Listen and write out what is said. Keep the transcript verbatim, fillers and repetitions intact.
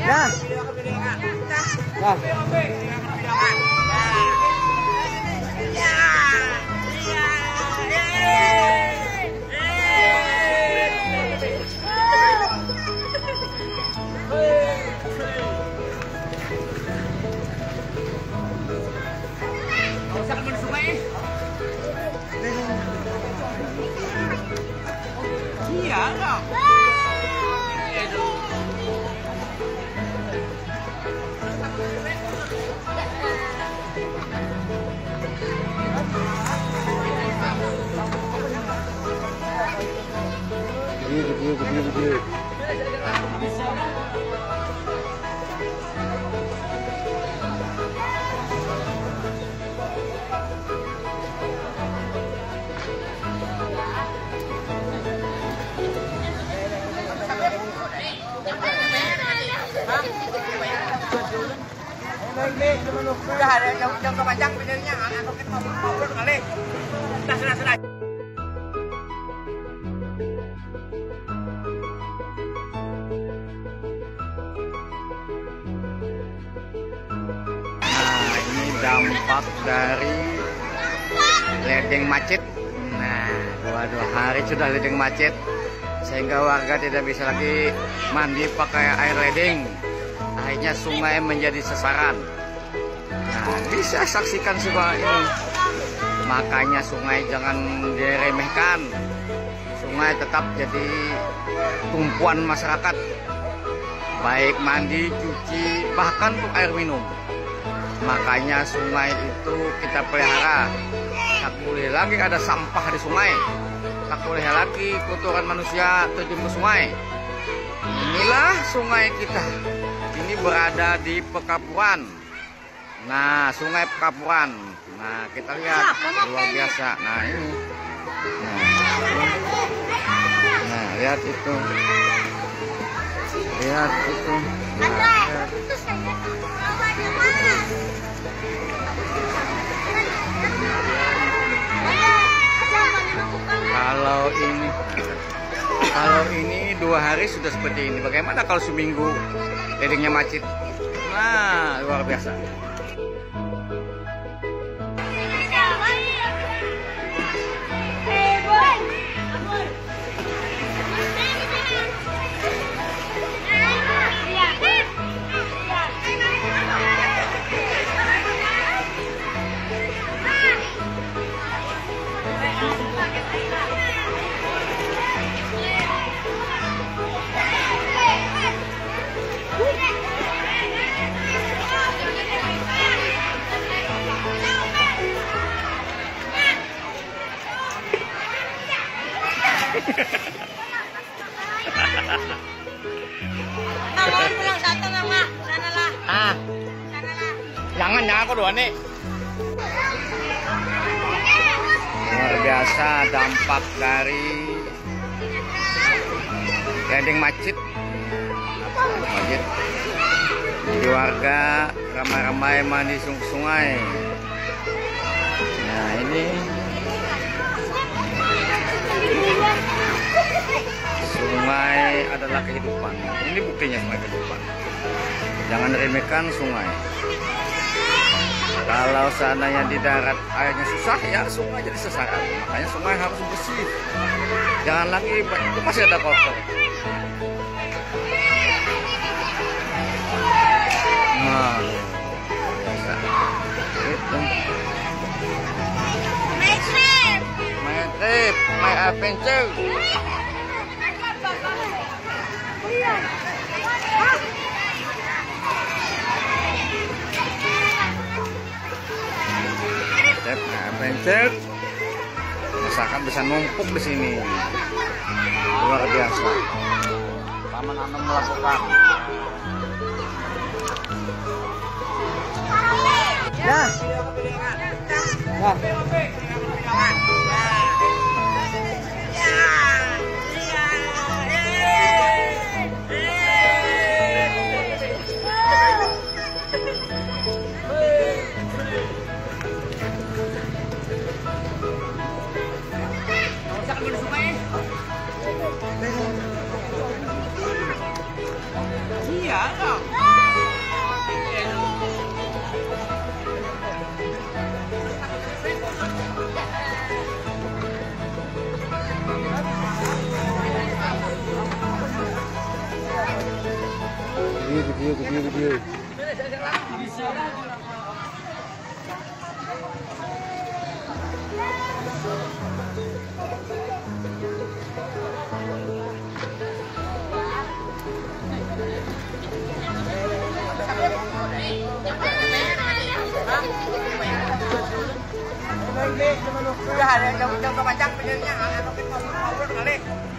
Ya. Ya. Iya, enggak. Gede, gede, gede, gede. Sudah ada yang yang kepanjang benernya, aku kita mau ngobrol kali. Sudah, sudah, sudah. Nah, ini dampak dari ledeng macet. Nah, dua dua hari sudah ledeng macet, sehingga warga tidak bisa lagi mandi pakai air ledeng. Akhirnya sungai menjadi sasaran. Nah, bisa saksikan semua ini. Makanya sungai jangan diremehkan. Sungai tetap jadi tumpuan masyarakat. Baik mandi, cuci, bahkan untuk air minum. Makanya sungai itu kita pelihara. Tak boleh lagi ada sampah di sungai. Tak boleh lagi kotoran manusia terjun ke sungai. Inilah sungai kita. Ini berada di Pekapuran. Nah, sungai Pekapuran. Nah, kita lihat luar biasa. Nah, ini. Nah, nah lihat itu. Lihat itu. Nah, lihat. Kalau ini Kalau ini dua hari sudah seperti ini. Bagaimana kalau seminggu ledengnya macet? Nah, luar biasa. Mau pulang satu mama, sanalah. Ah, Sanalah. jangan jangan aku dua nih. Luar biasa dampak dari ledeng macet. Macet. Jadi warga ramai-ramai mandi sungai. Nah ini sungai adalah kehidupan. Ini buktinya sungai kehidupan. Jangan remehkan sungai. Kalau seandainya di darat airnya susah, ya sungai jadi sasaran. Makanya sungai harus bersih. Jangan lagi itu masih ada kotor. Nah, bisa. Gitu. My trip. My trip, my adventure. Trip, my adventure. Masakan bisa numpuk di sini. Luar biasa. Paman Anom melakukan. Ya. Ya. Iya, enggak. video video video. Udah ada yang jauh-jauh ke panjang videonya, anak kita mau ngobrol kali.